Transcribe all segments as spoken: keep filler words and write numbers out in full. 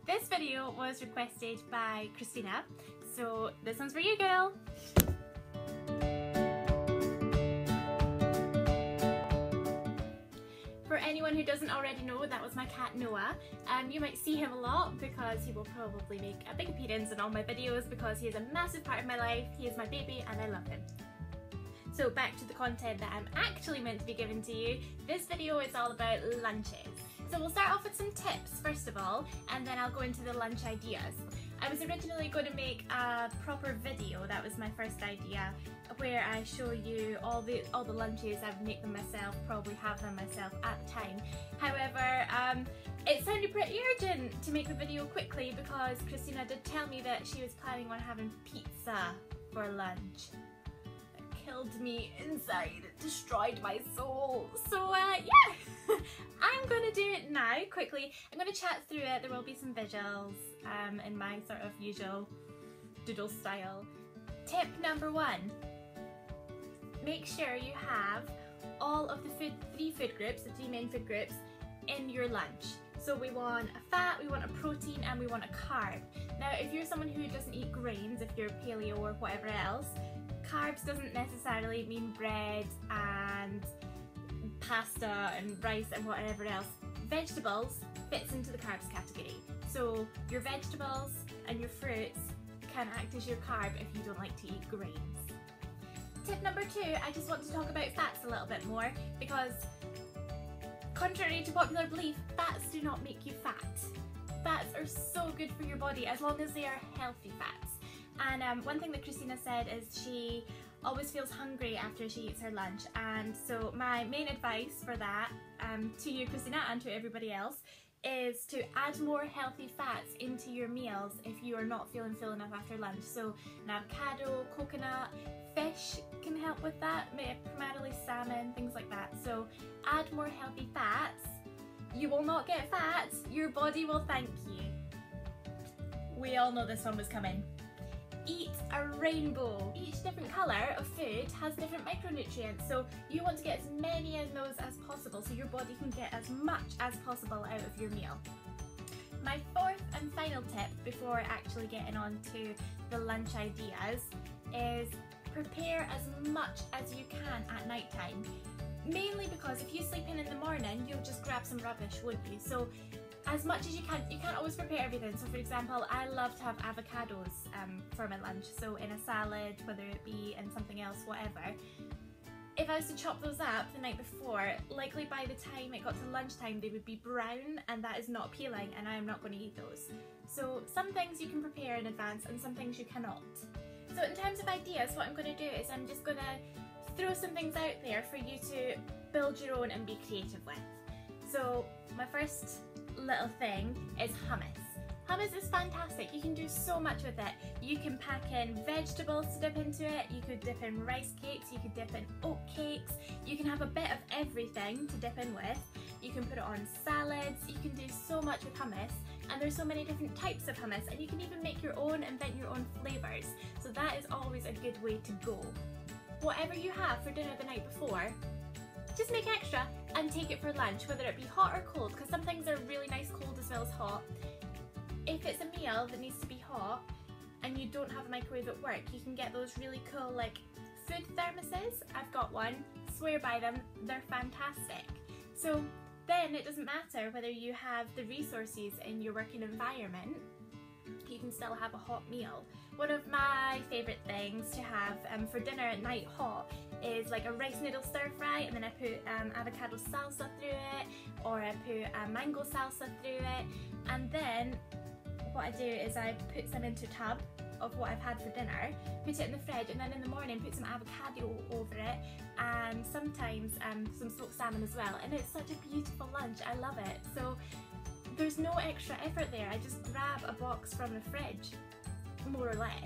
This video was requested by Christina, so this one's for you, girl. For anyone who doesn't already know, that was my cat Noah. Um, you might see him a lot because he will probably make a big appearance in all my videos because he is a massive part of my life. He is my baby and I love him. So back to the content that I'm actually meant to be giving to you. This video is all about lunches. So we'll start off with some tips first of all, and then I'll go into the lunch ideas. I was originally going to make a proper video, that was my first idea, where I show you all the all the lunches. I would make them myself, probably have them myself at the time. However, um, it sounded pretty urgent to make the video quickly because Christina did tell me that she was planning on having pizza for lunch. Killed me inside, it destroyed my soul. So uh, yeah, I'm gonna do it now quickly. I'm gonna chat through it. There will be some visuals um, in my sort of usual doodle style. Tip number one, make sure you have all of the food, three food groups, the three main food groups in your lunch. So we want a fat, we want a protein, and we want a carb. Now if you're someone who doesn't eat grains, if you're paleo or whatever else, carbs doesn't necessarily mean bread and pasta and rice and whatever else. Vegetables fits into the carbs category. So your vegetables and your fruits can act as your carb if you don't like to eat grains. Tip number two, I just want to talk about fats a little bit more because contrary to popular belief, fats do not make you fat. Fats are so good for your body as long as they are healthy fats. And um, one thing that Christina said is she always feels hungry after she eats her lunch, and so my main advice for that um, to you, Christina, and to everybody else is to add more healthy fats into your meals if you are not feeling full enough after lunch. So an avocado, coconut, fish can help with that, primarily salmon, things like that. So add more healthy fats. You will not get fat, your body will thank you. We all know this one was coming. Eat a rainbow. Each different colour of food has different micronutrients, so you want to get as many of those as possible so your body can get as much as possible out of your meal. My fourth and final tip before actually getting on to the lunch ideas is prepare as much as you can at night time. Mainly because if you sleep in in the morning, you'll just grab some rubbish, wouldn't you? So as much as you can, you can't always prepare everything. So for example, I love to have avocados um, for my lunch, so in a salad, whether it be in something else, whatever. If I was to chop those up the night before, likely by the time it got to lunchtime they would be brown, and that is not appealing, and I am not going to eat those. So some things you can prepare in advance and some things you cannot. So in terms of ideas, what I'm going to do is I'm just going to throw some things out there for you to build your own and be creative with. So my first little thing is hummus. Hummus is fantastic. You can do so much with it. You can pack in vegetables to dip into it, you could dip in rice cakes, you could dip in oat cakes, you can have a bit of everything to dip in with. You can put it on salads, you can do so much with hummus, and there's so many different types of hummus, and you can even make your own, invent your own flavours. So that is always a good way to go. Whatever you have for dinner the night before, just make extra and take it for lunch, whether it be hot or cold, because some things are really nice cold as well as hot. If it's a meal that needs to be hot and you don't have a microwave at work, you can get those really cool like food thermoses. I've got one, swear by them, they're fantastic. So then it doesn't matter whether you have the resources in your working environment, you can still have a hot meal. One of my favourite things to have um, for dinner at night hot is like a rice noodle stir fry, and then I put um, avocado salsa through it, or I put a mango salsa through it, and then what I do is I put some into a tub of what I've had for dinner, put it in the fridge, and then in the morning put some avocado over it, and sometimes um, some smoked salmon as well, and it's such a beautiful lunch. I love it. So there's no extra effort there. I just grab a box from the fridge, more or less.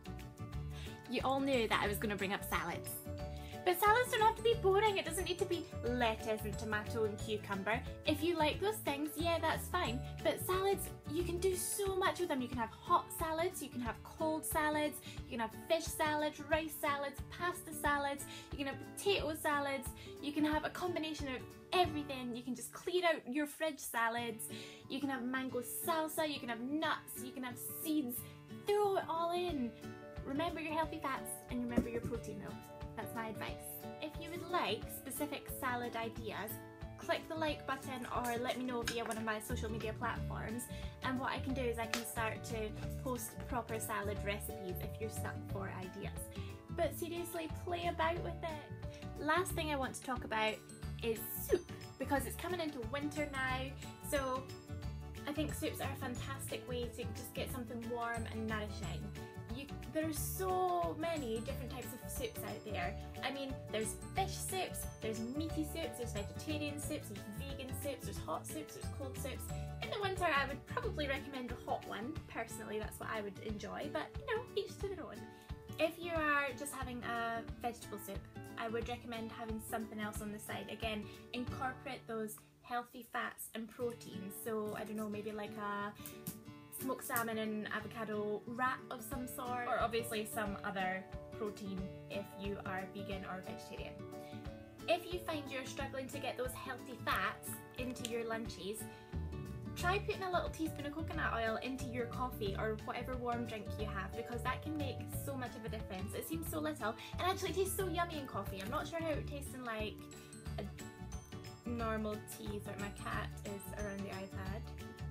You all knew that I was going to bring up salads. But salads don't have to be boring. It doesn't need to be lettuce and tomato and cucumber. If you like those things, yeah, that's fine. But salads, you can do so much with them. You can have hot salads, you can have cold salads, you can have fish salads, rice salads, pasta salads, you can have potato salads, you can have a combination of everything. You can just clean out your fridge salads, you can have mango salsa, you can have nuts, you can have seeds. Throw it all in. Remember your healthy fats and remember your protein though. That's my advice. If you would like specific salad ideas, click the like button or let me know via one of my social media platforms, and what I can do is I can start to post proper salad recipes if you're stuck for ideas. But seriously, play about with it. Last thing I want to talk about is soup, because it's coming into winter now, so I think soups are a fantastic way to just get something warm and nourishing. You, there's so many different types of soups out there. I mean, there's fish soups, there's meaty soups, there's vegetarian soups, there's vegan soups, there's hot soups, there's cold soups. In the winter I would probably recommend a hot one. Personally, that's what I would enjoy, but you know, each to their own. If you are just having a vegetable soup, I would recommend having something else on the side. Again, incorporate those healthy fats and proteins. So I don't know, maybe like a smoked salmon and avocado wrap of some sort, or obviously some other protein if you are vegan or vegetarian. If you find you're struggling to get those healthy fats into your lunches, try putting a little teaspoon of coconut oil into your coffee or whatever warm drink you have, because that can make so much of a difference. It seems so little and actually it tastes so yummy in coffee. I'm not sure how it tastes in like a normal tea. Sorry, my cat is around the iPad.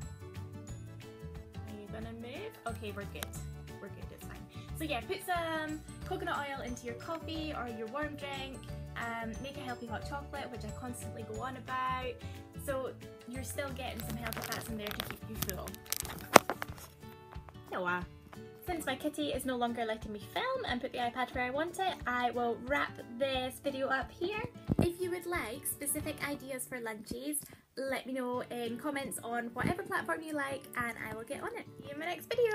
Gonna move? Okay, we're good. We're good, it's fine. So yeah, put some coconut oil into your coffee or your warm drink. Um, make a healthy hot chocolate, which I constantly go on about. So you're still getting some healthy fats in there to keep you full. Noah. Since my kitty is no longer letting me film and put the iPad where I want it, I will wrap this video up here. If you would like specific ideas for lunches, let me know in comments on whatever platform you like and I will get on it. See you in my next video.